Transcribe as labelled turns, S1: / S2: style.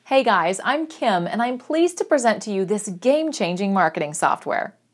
S1: Hey guys, I'm Kim and I'm pleased to present to you this game-changing marketing software.